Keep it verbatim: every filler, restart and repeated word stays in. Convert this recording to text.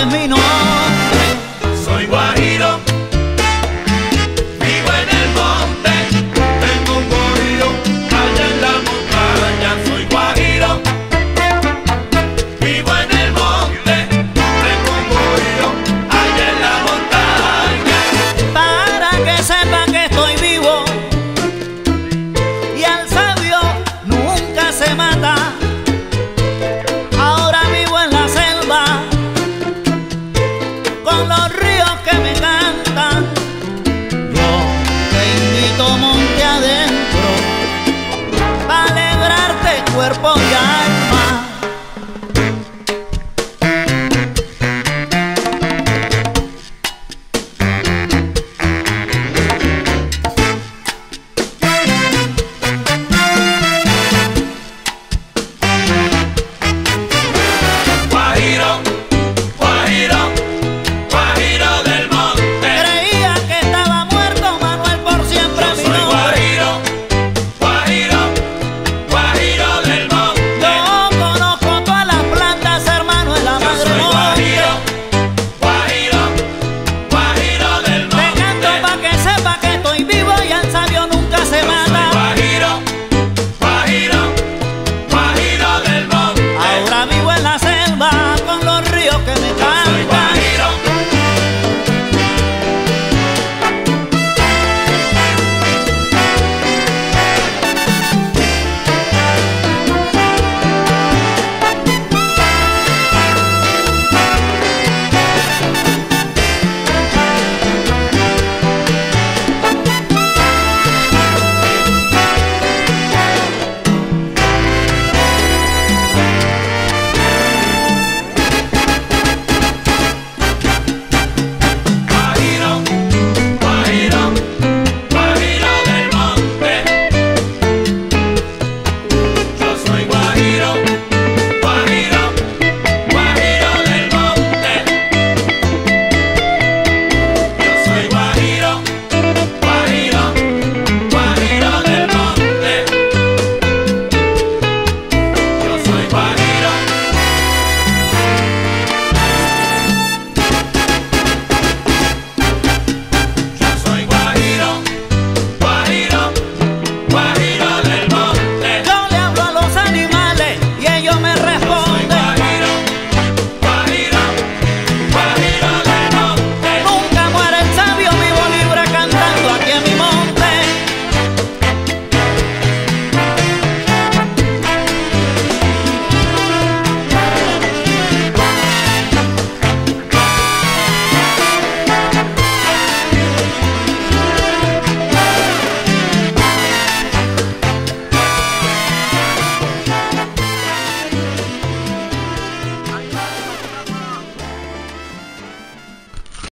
es mi nombre. Soy guajiro, vivo en el monte, tengo un corillo allá en la montaña. Soy guajiro, vivo en el monte, tengo un corillo allá en la montaña. Para que sepa que estoy vivo y al sabio nunca se mata. Ahora vivo en la selva con los ríos que me cantan. Yo te invito monte adentro para alegrarte cuerpo